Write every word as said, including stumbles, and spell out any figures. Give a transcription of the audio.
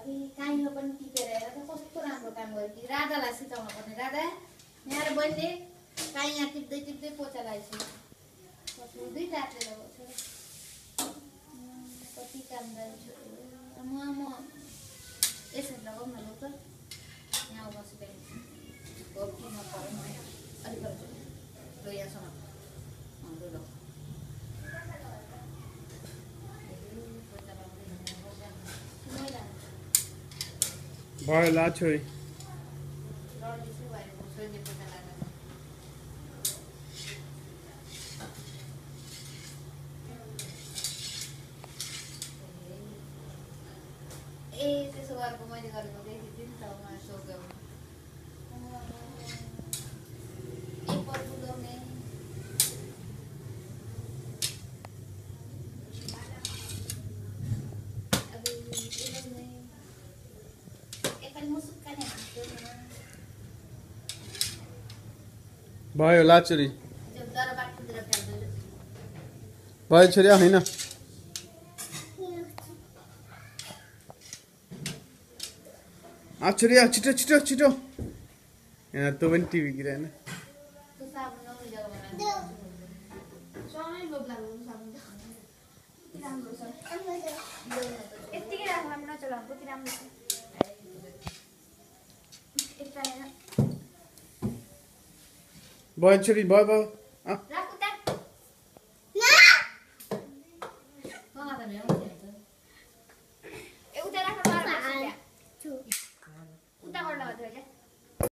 काहीँमा पनि टिपेर हेर त कस्तो राम्रो काम गर्यो कि राधालाई सिकाउनु पर्ने राधा यहाँ बहिनीले काहीँ यहाँ टिप्दै टिप्दै पोचा लगाइसक्यो दुईवटा हातले लगाउँछ कति काम गर्छु म म यसरी लगाउँ न लु त यहाँ बसेको घोप्टी नपरौँ अलिक लु यहाँसम्म लु ल भयो ला छोरी ए त्यसो गरेको मैले गरेको देखिदिएँ नि त उहाँ सोध्यो एकपल्ट बुझाउने अब एकपालि मुसुक्का नै हाँस्यो नि भयो ला छोरी दरबारतिर फ्याल्दै भयो छोरी होइन आ छोरी आ छिटो छिटो छिटो यहाँ तँ पनि टिभी गिराएन त्यो साबुन नहुने जग्गामा सँगै लोभ लाग्यो साबुन कति राम्रो छ यत्तिकै राख्दा पनि नचलाउनु कति राम्रो छ भयो छोरी भयो भयो राख